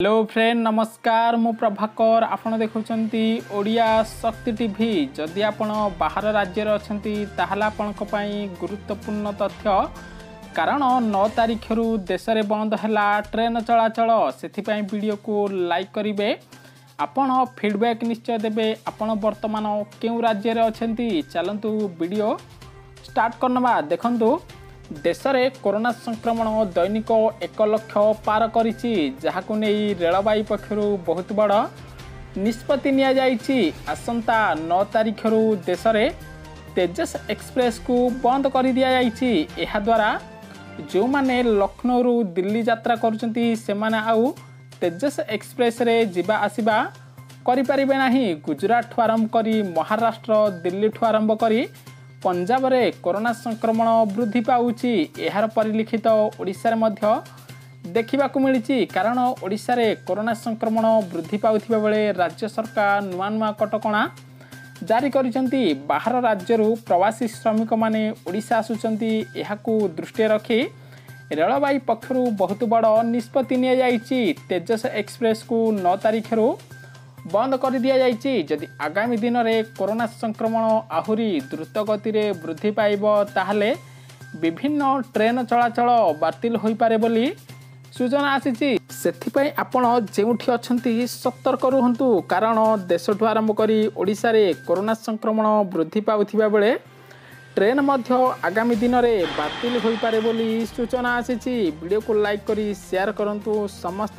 Hello friend नमस्कार मु प्रभाकर आपण देखुचंती ओडिया शक्ति टीवी जदि आपण बाहर राज्य अछंती ताहला आपणक पई गुरुत्वपूर्ण तथ्य कारण 9 तारिख रु देश रे बंद हैला ट्रेन चलाचल सेथिपई वीडियो को लाइक करिवे आपण फीडबैक निश्चय देबे आपण वर्तमान केउ राज्य रे अछंती चलंतु वीडियो स्टार्ट करनबा देखंतु देश में कोरोना संक्रमण दैनिक 1 लाख पार करिछि जहाकु नै रेलबाई पक्षर बहुत बड़ निष्पत्ति निया जाइछि। आसंता 9 तारिख रु देश में तेजस एक्सप्रेस को बंद कर दिया जाइछि। एहा द्वारा जो माने लखनऊ रु दिल्ली यात्रा करुचंती से माने आउ तेजस एक्सप्रेस रे जिबा आसिबा करि परिबे नाही। गुजरात ठु आरंभ करी महाराष्ट्र दिल्ली ठु आरंभ करी पंजाब रे कोरोना संक्रमण वृद्धि पाउछि। एहार परिलिखित ओडिसा रे मध्य देखिबाकू मिलिछि कारण ओडिसा रे कोरोना संक्रमण वृद्धि पाउथिबा बेले राज्य सरकार नुआ नुआ कटकणा जारी करिसंती। बाहर राज्यरू प्रवासी श्रमिक माने ओडिसा आसुचंती। एहाकू दृष्टि रखी रेलबाई पक्षरु बहुत बड़ निष्पत्ति निया जाइछि। तेजस एक्सप्रेस को 9 तारिख रु बंद कर दिया जाइछि। जदि आगामी दिन में कोरोना संक्रमण आहुरी द्रुत गति रे वृद्धि पाइब ताहले विभिन्न ट्रेन चलाचल बातिल होई पारे बोली सूचना आसीछि। सेथिपई आपण जेउठी अछंती सतर्क रुहंतु कारण देश ठु आरंभ करी ओडिसा रे कोरोना संक्रमण वृद्धि पाउथिबा बेले ट्रेन मध्य आगामी दिन में बातिल होई पारे बोली सूचना आसीछि। वीडियो को लाइक करी शेयर करंतु समस्त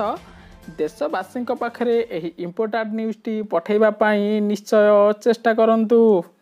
देशवासी पाखरे एही इंपोर्टेंट न्यूज़ टी पठेबा पई निश्चय चेष्टा करंतु।